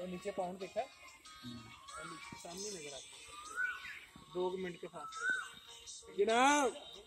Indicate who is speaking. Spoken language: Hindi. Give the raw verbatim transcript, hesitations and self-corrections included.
Speaker 1: नीचे पाउंड देखा सामने नजर आता है दो मिनट के फासले। जनाब